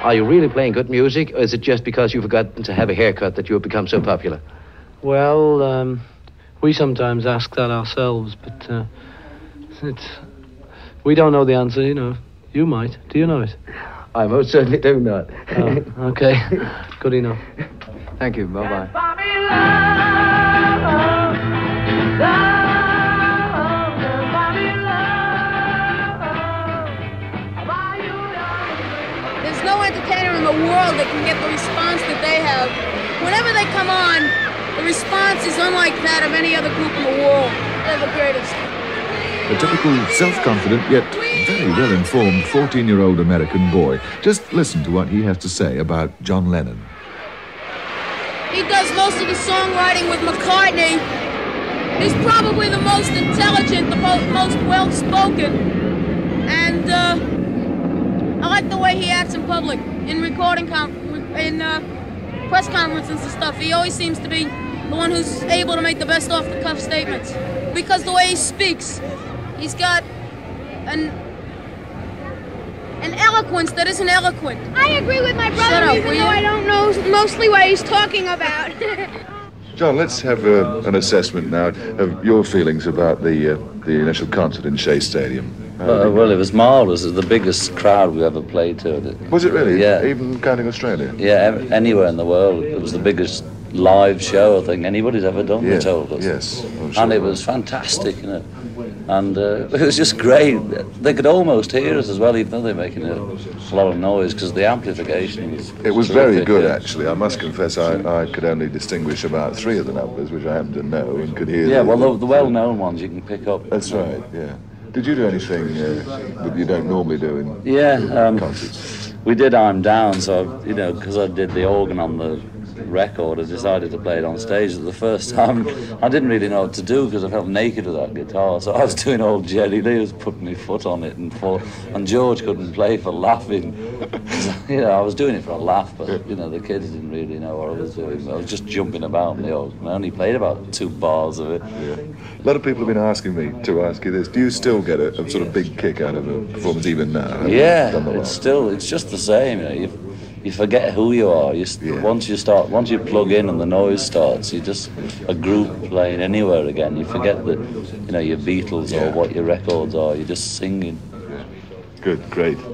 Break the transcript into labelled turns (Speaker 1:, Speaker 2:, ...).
Speaker 1: Are you really playing good music, or is it just because you've forgotten to have a haircut that you have become so popular?
Speaker 2: Well, we sometimes ask that ourselves, but we don't know the answer, you know. You might. Do you know it?
Speaker 1: I most certainly do not.
Speaker 2: Oh, okay. Good enough.
Speaker 1: Thank you. Bye-bye.
Speaker 3: There's no entertainer in the world that can get the response that they have. Whenever they come on, the response is unlike that of any other group in the world. They're the greatest.
Speaker 4: A typical self-confident yet very well-informed 14-year-old American boy. Just listen to what he has to say about John Lennon.
Speaker 3: He does most of the songwriting with McCartney. He's probably the most intelligent, the most well-spoken. And I like the way he acts in public, in press conferences and stuff. He always seems to be the one who's able to make the best off-the-cuff statements. Because the way he speaks, he's got an eloquence that isn't eloquent.
Speaker 5: I agree with my brother, even though I don't know mostly what he's talking about.
Speaker 4: John, let's have an assessment now of your feelings about the initial concert in Shea Stadium.
Speaker 6: Well, it was marvellous. It was the biggest crowd we ever played to.
Speaker 4: Was it really?
Speaker 6: Yeah.
Speaker 4: Even counting Australia?
Speaker 6: Yeah, anywhere in the world. It was the biggest live show I think anybody's ever done,
Speaker 4: yeah.
Speaker 6: They told us.
Speaker 4: Yes.
Speaker 6: And it was fantastic, you know. And it was just great. They could almost hear us as well, even though they're making a lot of noise, because the amplification was
Speaker 4: It was
Speaker 6: terrific,
Speaker 4: very good,
Speaker 6: yeah.
Speaker 4: actually. I must confess I could only distinguish about 3 of the numbers, which I happened to know and could hear.
Speaker 6: Yeah, well, the well-known ones you can pick up.
Speaker 4: That's right, yeah. Did you do anything that you don't normally do in concerts?
Speaker 6: We did I'm Down, so, you know, because I did the organ on the record, I decided to play it on stage. The first time I didn't really know what to do because I felt naked with that guitar, so I was doing old Jerry Lee, was putting my foot on it and George couldn't play for laughing. You know, I was doing it for a laugh, but you know, the kids didn't really know what I was doing. I was just jumping about in the organ. I only played about 2 bars of it.
Speaker 4: Yeah. A lot of people have been asking me to ask you this. Do you still get a sort of big kick out of a performance even now?
Speaker 6: Yeah, it's just the same. You know, you forget who you are. Once you plug in and the noise starts, you're just a group playing anywhere again. You forget that, you know, your Beatles or what your records are. You're just singing.
Speaker 4: Good, great.